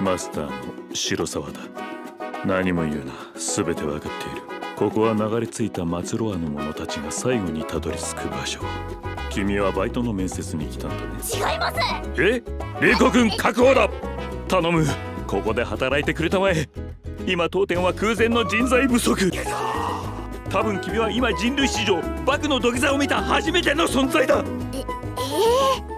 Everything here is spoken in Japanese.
マスターの白沢だ。何も言うな、全てわかっている。ここは流れ着いた末路亜の者たちが最後にたどり着く場所。君はバイトの面接に来たんだね。 違います。 リコ君確保だ。頼む、ここで働いてくれたまえ。今当店は空前の人材不足。多分君は今人類史上バクの土下座を見た初めての存在だ。